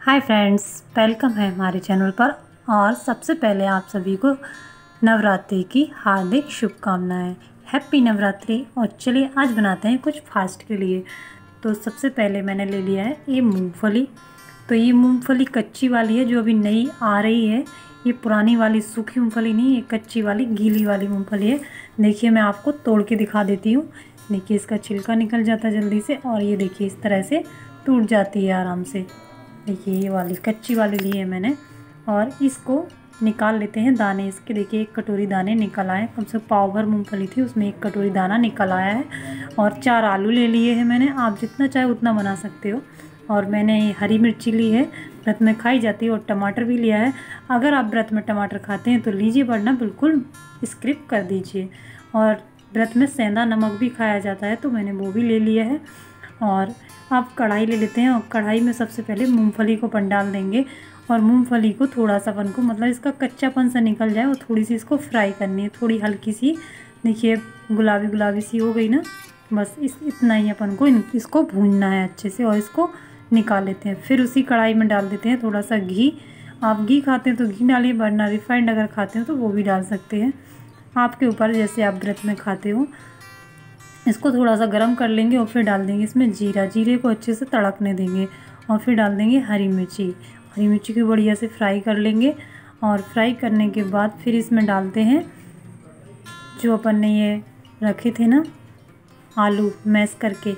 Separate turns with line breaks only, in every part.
Hi friends, welcome है हमारे channel पर। और सबसे पहले आप सभी को नवरात्रि की हार्दिक शुभकामनाएं। हैप्पी नवरात्रि। और चलिए आज बनाते हैं कुछ फास्ट के लिए। तो सबसे पहले मैंने ले लिया है ये मूंगफली। तो ये मूंगफली कच्ची वाली है जो अभी नई आ रही है। ये पुरानी वाली सूखी मूंगफली नहीं, ये कच्ची वाली गीली वाली मूंगफली है। देखिए मैं आपको तोड़ के दिखा देती हूँ। देखिए इसका छिलका निकल जाता है जल्दी से, और ये देखिए इस तरह से टूट जाती है आराम से। देखिए ये वाली कच्ची वाली ली है मैंने, और इसको निकाल लेते हैं दाने इसके। देखिए एक कटोरी दाने निकल आए, कम से कम पाव भर मूंगफली थी उसमें एक कटोरी दाना निकल आया है। और 4 आलू ले लिए हैं मैंने, आप जितना चाहे उतना बना सकते हो। और मैंने हरी मिर्ची ली है, व्रत में खाई जाती है। और टमाटर भी लिया है। अगर आप व्रत में टमाटर खाते हैं तो लीजिए, वरना बिल्कुल स्किप कर दीजिए। और व्रत में सेंधा नमक भी खाया जाता है तो मैंने वो भी ले लिया है। और आप कढ़ाई ले लेते हैं, और कढ़ाई में सबसे पहले मूंगफली को अपन डाल देंगे। और मूंगफली को थोड़ा सा अपन को मतलब इसका कच्चापन सा निकल जाए, और थोड़ी सी इसको फ्राई करनी है, थोड़ी हल्की सी। देखिए गुलाबी गुलाबी सी हो गई ना, बस इतना ही अपन को इसको भूनना है अच्छे से। और इसको निकाल लेते हैं। फिर उसी कढ़ाई में डाल देते हैं थोड़ा सा घी। आप घी खाते हैं तो घी डालिए, वरना रिफाइंड अगर खाते हो तो वो भी डाल सकते हैं, आपके ऊपर जैसे आप व्रत में खाते हो। इसको थोड़ा सा गर्म कर लेंगे और फिर डाल देंगे इसमें जीरा। जीरे को अच्छे से तड़कने देंगे, और फिर डाल देंगे हरी मिर्ची। हरी मिर्ची को बढ़िया से फ्राई कर लेंगे। और फ्राई करने के बाद फिर इसमें डालते हैं जो अपन ने ये रखे थे ना आलू मैश करके।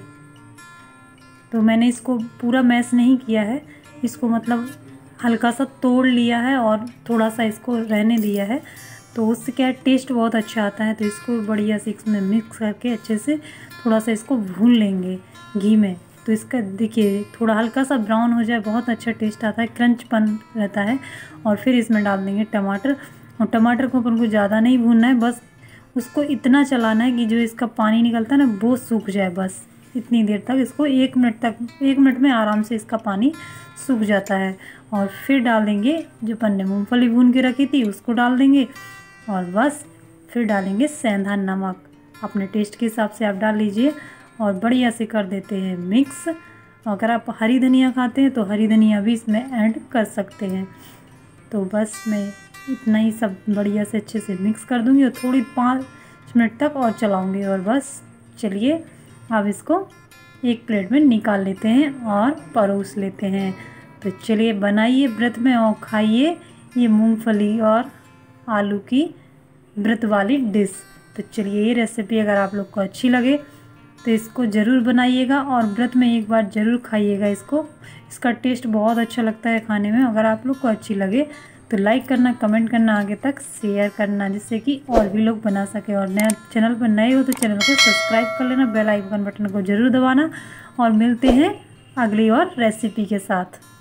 तो मैंने इसको पूरा मैश नहीं किया है, इसको मतलब हल्का सा तोड़ लिया है और थोड़ा सा इसको रहने दिया है। तो उससे क्या है, टेस्ट बहुत अच्छा आता है। तो इसको बढ़िया से इसमें मिक्स करके अच्छे से थोड़ा सा इसको भून लेंगे घी में। तो इसका देखिए थोड़ा हल्का सा ब्राउन हो जाए, बहुत अच्छा टेस्ट आता है, क्रंचपन रहता है। और फिर इसमें डाल देंगे टमाटर। और टमाटर को अपन को ज़्यादा नहीं भूनना है, बस उसको इतना चलाना है कि जो इसका पानी निकलता है ना वो सूख जाए। बस इतनी देर तक इसको 1 मिनट में आराम से इसका पानी सूख जाता है। और फिर डाल देंगे जो अपन ने मूँगफली भून के रखी थी उसको डाल देंगे। और बस फिर डालेंगे सेंधा नमक, अपने टेस्ट के हिसाब से आप डाल लीजिए। और बढ़िया से कर देते हैं मिक्स। अगर आप हरी धनिया खाते हैं तो हरी धनिया भी इसमें ऐड कर सकते हैं। तो बस मैं इतना ही सब बढ़िया से अच्छे से मिक्स कर दूंगी, और थोड़ी 5 मिनट तक और चलाऊंगी। और बस चलिए अब इसको एक प्लेट में निकाल लेते हैं और परोस लेते हैं। तो चलिए बनाइए व्रत में और खाइए ये मूंगफली और आलू की व्रत वाली डिश। तो चलिए ये रेसिपी अगर आप लोग को अच्छी लगे तो इसको ज़रूर बनाइएगा, और व्रत में एक बार ज़रूर खाइएगा इसको। इसका टेस्ट बहुत अच्छा लगता है खाने में। अगर आप लोग को अच्छी लगे तो लाइक करना, कमेंट करना, आगे तक शेयर करना, जिससे कि और भी लोग बना सके। और नया चैनल पर नए हो तो चैनल को सब्सक्राइब कर लेना, बेल आइकन बटन को ज़रूर दबाना। और मिलते हैं अगली और रेसिपी के साथ।